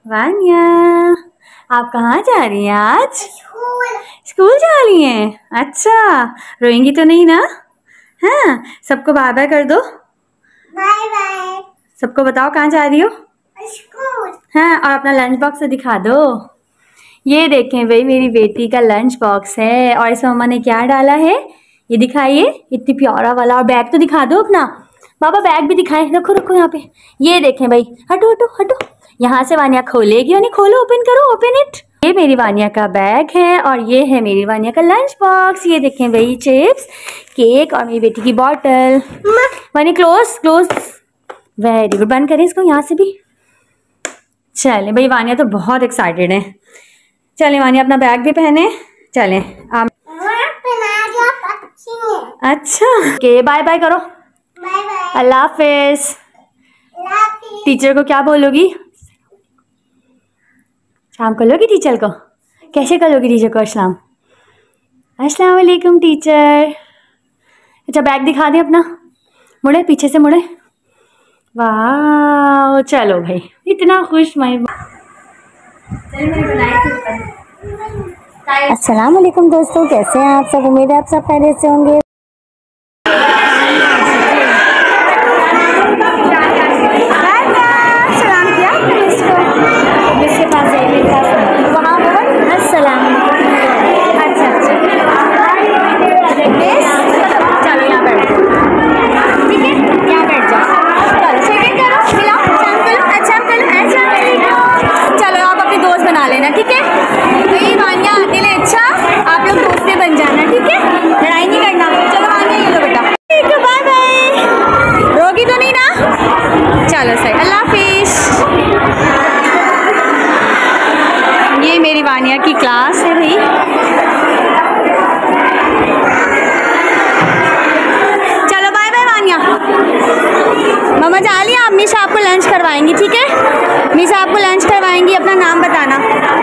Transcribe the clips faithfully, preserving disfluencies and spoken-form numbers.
वानिया, आप कहाँ जा रही हैं आज? स्कूल। स्कूल जा रही हैं? अच्छा, रोएंगी तो नहीं ना? हाँ, सबको बाय बाय कर दो। Bye bye. सबको बताओ कहाँ जा रही हो? स्कूल। हाँ, और अपना लंच बॉक्स तो दिखा दो। ये देखें भाई, मेरी बेटी का लंच बॉक्स है और इसमें मम्मा ने क्या डाला है ये दिखाइए। इतनी प्यारा वाला। और बैग तो दिखा दो अपना। बाबा बैग भी दिखाएं। रखो रखो यहाँ पे। ये देखें भाई, हटो हटो हटो। यहाँ से वानिया खोलेगी और नहीं, खोलो, ओपन करो, ओपन इट। ये मेरी वानिया का बैग है और ये है मेरी वानिया का लंच बॉक्स। ये देखें भाई, चिप्स, केक और मेरी बेटी की bottle. Vania close close. Very good. बंद करें इसको यहाँ से भी। चले भाई, वानिया तो बहुत एक्साइटेड है। चले वानिया, अपना बैग भी पहने। चले आप। अच्छा, ओके, बाय बाय करो। Bye bye. अल्लाह हाफिज। टीचर को क्या बोलोगी? शाम को लोगी टीचर को? कैसे करोगी टीचर को अस्सलाम? अस्सलाम वालेकुम टीचर। अच्छा, बैग दिखा दें अपना। मुड़े, पीछे से मुड़े। वाह, चलो भाई, इतना खुश मैं। अस्सलाम वालेकुम दोस्तों, कैसे हैं आप सब? उम्मीद है आप सब खैरियत से होंगे। सलाम किया इसके पास वहाँ अस्सलाम। अच्छा अच्छा, चलो यहाँ बैठ, ठीक है, यहाँ बैठ जाओ। चलो शेकिंग करो, मिलाओ, शाम करो, अच्छा करो, अच्छा। चलो आप अपनी दोस्त बना लेना, ठीक है? भाई वानिया अकेले अच्छा, आप लोग दोस्तें बन जाना, ठीक है? लड़ाई नहीं करना। चलो वानिया, ये लो बेटा, ठीक है, बाय बाय। रोगी तो नहीं ना? चलो सही, अल्लाह हाफिज। ये मेरी वानिया की क्लास है भाई। चलो बाय बाय वानिया। मम्मा जा रही हैं आप? मिस आपको लंच करवाएंगी, ठीक है? मिस आपको लंच करवाएंगी, अपना नाम बताना।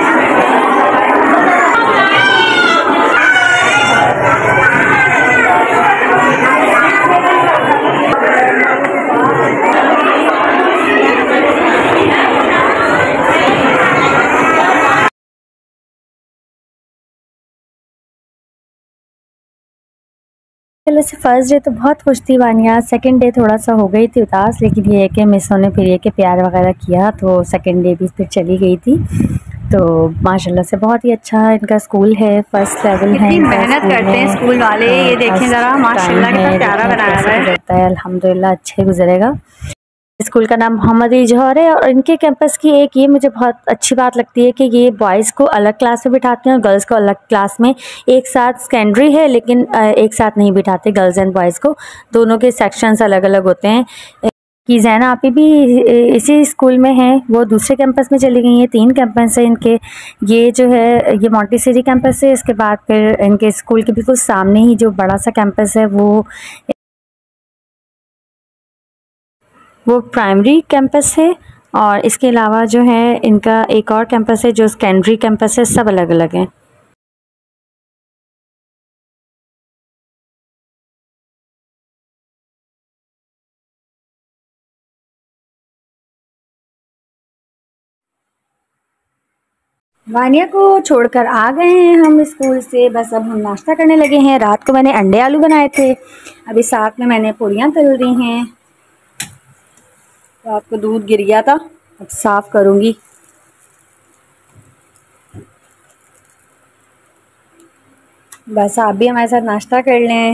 चलो से फर्स्ट डे तो बहुत खुश थी वानिया। सेकंड डे थोड़ा सा हो गई थी उदास, लेकिन ये है कि मिसों ने फिर ये कि प्यार वगैरह किया तो सेकंड डे भी फिर चली गई थी। तो माशाल्लाह से बहुत ही अच्छा इनका स्कूल है, फर्स्ट लेवल है। कितनी मेहनत करते हैं स्कूल वाले। ये देखें ज़रा, माशाल्लाह कितना प्यारा बनाया हुआ है। अल्हम्दुलिल्लाह अच्छे गुजरेगा। स्कूल का नाम मोहम्मद जौहर है और इनके कैंपस की एक ये मुझे बहुत अच्छी बात लगती है कि ये बॉयज़ को अलग क्लास में बिठाते हैं और गर्ल्स को अलग क्लास में। एक साथ सेकेंडरी है लेकिन एक साथ नहीं बिठाते गर्ल्स एंड बॉयज़ को, दोनों के सेक्शंस अलग अलग होते हैं। कि जैना आपी भी इसी स्कूल में हैं, वो दूसरे कैंपस में चली गई हैं। तीन कैंपस है इनके। ये जो है ये मॉन्टेसरी कैंपस है, इसके बाद फिर इनके स्कूल के बिल्कुल सामने ही जो बड़ा सा कैंपस है वो वो प्राइमरी कैंपस है। और इसके अलावा जो है इनका एक और कैंपस है जो सेकेंडरी कैंपस है। सब अलग अलग हैं। वानिया को छोड़कर आ गए हैं हम स्कूल से। बस अब हम नाश्ता करने लगे हैं। रात को मैंने अंडे आलू बनाए थे, अभी साथ में मैंने पूरियाँ तल दी हैं। रात को दूध गिर गया था, अब साफ़ करूँगी। बस आप भी हमारे साथ नाश्ता कर लें,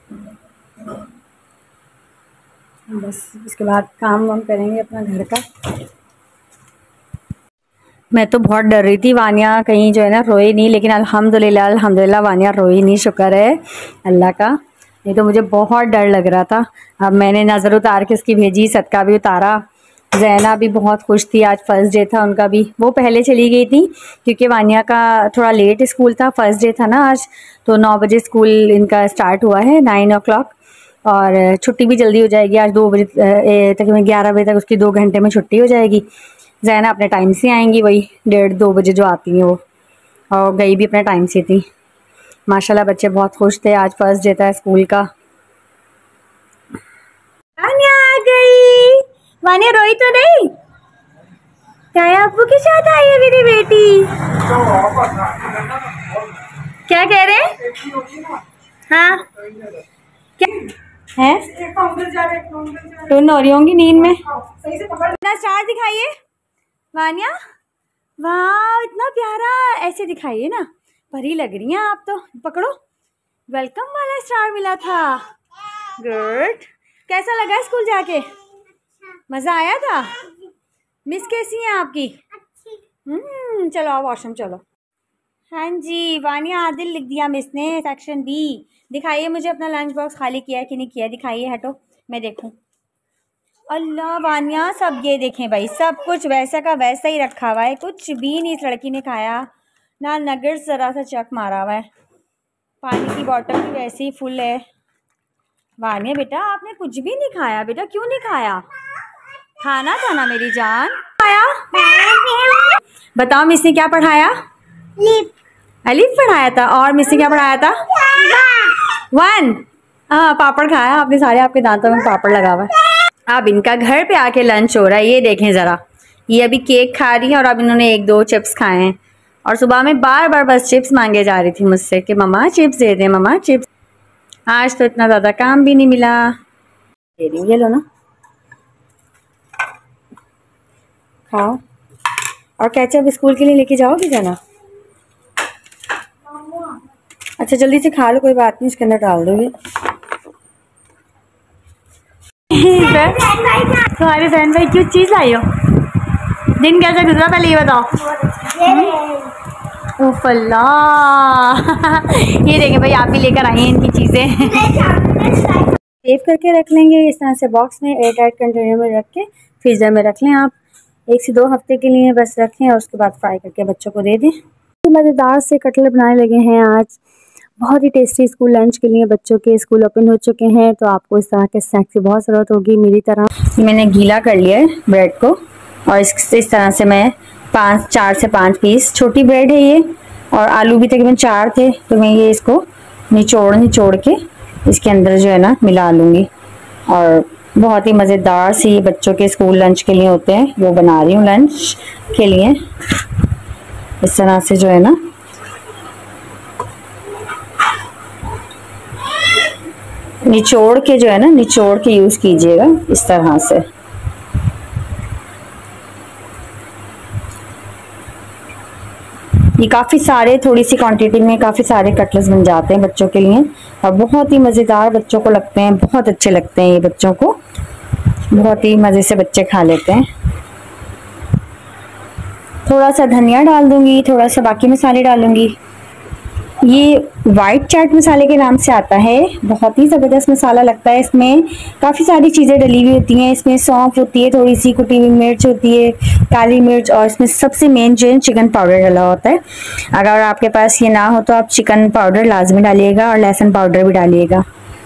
बस इसके बाद काम वाम करेंगे अपना घर का। मैं तो बहुत डर रही थी वानिया कहीं जो है ना रोए नहीं, लेकिन अल्हम्दुलिल्लाह अल्हम्दुलिल्लाह वानिया रोई नहीं, शुक्र है अल्लाह का। नहीं तो मुझे बहुत डर लग रहा था। अब मैंने नज़र उतार के उसकी भेजी, सदका भी उतारा। जैना भी बहुत खुश थी, आज फर्स्ट डे था उनका भी। वो पहले चली गई थी क्योंकि वानिया का थोड़ा लेट स्कूल था, फर्स्ट डे था ना आज, तो नौ बजे स्कूल इनका स्टार्ट हुआ है, नाइन ओ क्लॉक। और छुट्टी भी जल्दी हो जाएगी आज, दो बजे तकरीबन ग्यारह बजे तक उसकी दो घंटे में छुट्टी हो जाएगी। जैना अपने टाइम से आएंगी, वही डेढ़ दो बजे जो आती हैं वो, और गई भी अपने टाइम से थी। माशाल्लाह बच्चे बहुत खुश थे, आज फर्स्ट डे था स्कूल का। वानिया आ गई। वानिया रोई तो नहीं? ताया अब्बू के साथ आई है मेरी बेटी। क्या कह रहे हैं? हाँ क्या है? टून हो रही होंगी नींद में। इतना स्टार दिखाइए वानिया। वाह इतना प्यारा, ऐसे दिखाइए ना, परी लग रही हैं आप तो। पकड़ो, वेलकम वाला स्टार मिला था। गुड। कैसा लगा स्कूल जाके? मज़ा आया था? मिस कैसी हैं आपकी? हम्म चलो आओ वॉशरूम चलो। हाँ जी वानिया आदिल लिख दिया मिस ने, सेक्शन बी। दिखाइए मुझे अपना लंच बॉक्स खाली किया है कि नहीं किया, दिखाइए, हटो मैं देखूं। अल्लाह वानिया सब ये देखें भाई, सब कुछ वैसा का वैसा ही रखा हुआ है, कुछ भी नहीं इस लड़की ने खाया ना, नगेट्स ज़रा सा चक मारा हुआ है। पानी की बोतल भी वैसे ही फुल है। वानिया बेटा आपने कुछ भी नहीं खाया, बेटा क्यों नहीं खाया? खाना था ना मेरी जान। खाया? बताओ मिस ने क्या पढ़ाया? अलिफ पढ़ाया था। और मिस ने क्या पढ़ाया था? वन। हाँ पापड़ खाया आपने सारे, आपके दांतों में पापड़ लगा हुआ है। अब इनका घर पे आके लंच हो रहा है, ये देखें ज़रा। ये अभी केक खा रही है और अब इन्होंने एक दो चिप्स खाए हैं, और सुबह में बार बार बस चिप्स मांगे जा रही थी मुझसे कि मम्मा चिप्स दे दे, मम्मा चिप्स। आज तो इतना ज़्यादा काम भी नहीं मिला। दे रही, ये लो ना, खाओ। और केचप स्कूल के लिए लेके जाओगे जाना? अच्छा जल्दी से खा लो, कोई बात नहीं, इसके अंदर डाल दोगे। तुम्हारे बहन भाई क्यों चीज़ लाई हो? दिन कैसा गुजरा पहले ये बताओ। उफ अल्लाह। ये देखें भाई आप भी लेकर आई हैं इनकी चीज़ें। सेव करके रख लेंगे इस तरह से बॉक्स में, एयर टाइट कंटेनर में रख के फ्रीज़र में रख लें आप, एक से दो हफ्ते के लिए बस रखें और उसके बाद फ्राई करके बच्चों को दे दें। मज़ेदार से कटलेट बनाने लगे हैं आज, बहुत ही टेस्टी स्कूल लंच के लिए। बच्चों के स्कूल ओपन हो चुके हैं तो आपको इस तरह के स्नैक्स की बहुत ज़रूरत होगी मेरी तरह। मैंने गीला कर लिया है ब्रेड को, और इस इस तरह से मैं पाँच चार से पाँच पीस, छोटी ब्रेड है ये, और आलू भी तकरीबन चार थे, तो मैं ये इसको निचोड़ निचोड़ के इसके अंदर जो है ना मिला लूँगी। और बहुत ही मज़ेदार सी बच्चों के स्कूल लंच के लिए होते हैं, वो बना रही हूँ लंच के लिए। इस तरह से जो है ना निचोड़ के जो है ना निचोड़ के यूज़ कीजिएगा इस तरह से। ये काफ़ी सारे, थोड़ी सी क्वांटिटी में काफ़ी सारे कटलेट्स बन जाते हैं बच्चों के लिए, और बहुत ही मज़ेदार बच्चों को लगते हैं, बहुत अच्छे लगते हैं ये बच्चों को, बहुत ही मज़े से बच्चे खा लेते हैं। थोड़ा सा धनिया डाल दूंगी, थोड़ा सा बाकी मसाले डालूंगी। ये वाइट चाट मसाले के नाम से आता है, बहुत ही ज़बरदस्त मसाला लगता है। इसमें काफ़ी सारी चीज़ें डली हुई होती हैं, इसमें सौंफ होती है, थोड़ी सी कुटी हुई मिर्च होती है, काली मिर्च, और इसमें सबसे मेन जो है चिकन पाउडर डला होता है। अगर आपके पास ये ना हो तो आप चिकन पाउडर लाजमी डालिएगा, और लहसुन पाउडर भी डालिएगा।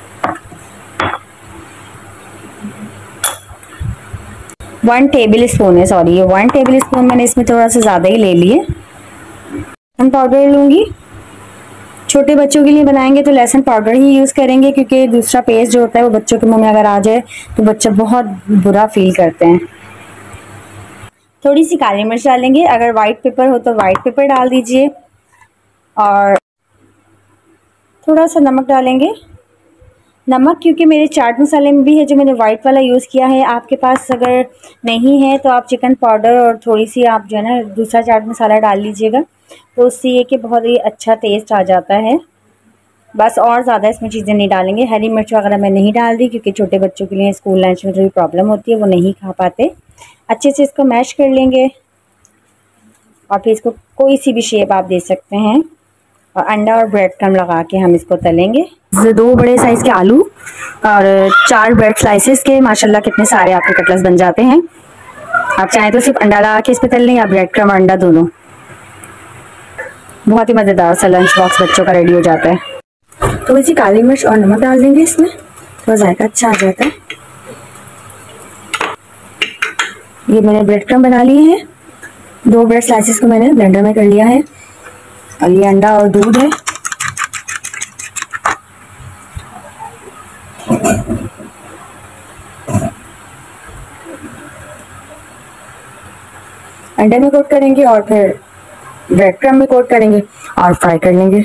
वन टेबल स्पून है, सॉरी ये वन टेबल स्पून मैंने इसमें थोड़ा सा ज़्यादा ही ले लिए। लहसुन पाउडर लूँगी, छोटे बच्चों के लिए बनाएंगे तो लहसुन पाउडर ही यूज़ करेंगे, क्योंकि दूसरा पेस्ट जो होता है वो बच्चों के मुंह में अगर आ जाए तो बच्चे बहुत बुरा फील करते हैं। थोड़ी सी काली मिर्च डालेंगे, अगर वाइट पेपर हो तो वाइट पेपर डाल दीजिए, और थोड़ा सा नमक डालेंगे। नमक क्योंकि मेरे चाट मसाले में भी है जो मैंने वाइट वाला यूज़ किया है, आपके पास अगर नहीं है तो आप चिकन पाउडर और थोड़ी सी आप जो है ना दूसरा चाट मसाला डाल लीजिएगा, तो उससे ये कि बहुत ही अच्छा टेस्ट आ जाता है। बस और ज़्यादा इसमें चीज़ें नहीं डालेंगे। हरी मिर्च वगैरह मैं नहीं डाल दी, क्योंकि छोटे बच्चों के लिए स्कूल लंच में थोड़ी प्रॉब्लम होती है, वो नहीं खा पाते। अच्छे से इसको मैश कर लेंगे, और फिर इसको कोई सी भी शेप आप दे सकते हैं, और अंडा और ब्रेड क्रम लगा के हम इसको तलेंगे। दो बड़े साइज़ के आलू और चार ब्रेड स्लाइसेस के माशाल्लाह कितने सारे आपके कटलेट्स बन जाते हैं। आप चाहें तो सिर्फ अंडा लगा के इस पर तल लें, या ब्रेड क्रम और अंडा दोनों। बहुत ही मज़ेदार सा लंच बॉक्स बच्चों का रेडी हो जाता है। तो इसी काली मिर्च और नमक डाल देंगे इसमें, तो जायका अच्छा आ जाता है। ये मैंने ब्रेड क्रम बना लिए हैं, दो ब्रेड स्लाइसेस को मैंने ब्लेंडर में कर लिया है, और ये अंडा और दूध है। अंडे में कोट करेंगे और फिर ब्रेड क्रम्ब में कोट करेंगे और फ्राई कर लेंगे।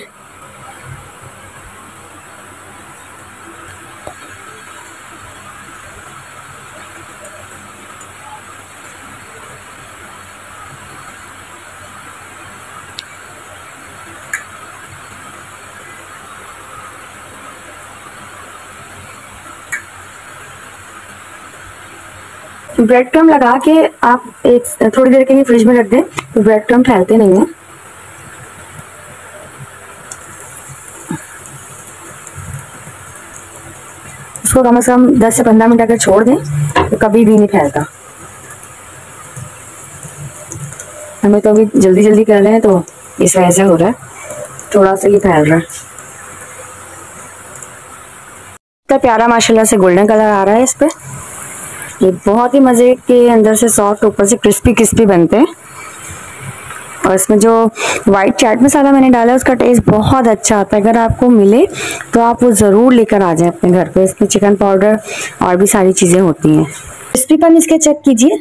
ब्रेड क्रम्ब लगा के आप एक थोड़ी देर के लिए फ्रिज में रख दें तो ब्रेड क्रम्ब फैलते नहीं हैं। उसको कम से कम दस से पंद्रह मिनट अगर छोड़ दें तो कभी भी नहीं फैलता। हमें तो अभी जल्दी जल्दी कर रहे हैं तो इस वजह से हो रहा है, थोड़ा सा ही फैल रहा है। इतना प्यारा माशाल्लाह से गोल्डन कलर आ रहा है इस पे। ये बहुत ही मज़े के अंदर से सॉफ्ट, ऊपर से क्रिस्पी क्रिस्पी बनते हैं। और इसमें जो वाइट चाट मसाला मैंने डाला है उसका टेस्ट बहुत अच्छा आता है। अगर आपको मिले तो आप वो ज़रूर लेकर आ जाएं अपने घर पे। इसमें चिकन पाउडर और भी सारी चीज़ें होती हैं। क्रिस्पीपन इसके चेक कीजिए।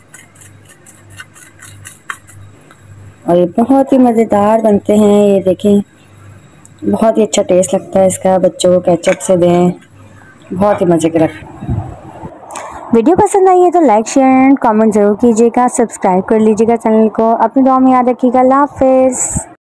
और ये बहुत ही मज़ेदार बनते हैं। ये देखें, बहुत ही अच्छा टेस्ट लगता है इसका। बच्चों को केचप से दें, बहुत ही मज़े के लगता है। वीडियो पसंद आई है तो लाइक शेयर एंड कमेंट जरूर कीजिएगा। सब्सक्राइब कर लीजिएगा चैनल को। अपनी दुआ में याद रखिएगा। अल्लाह हाफिज़।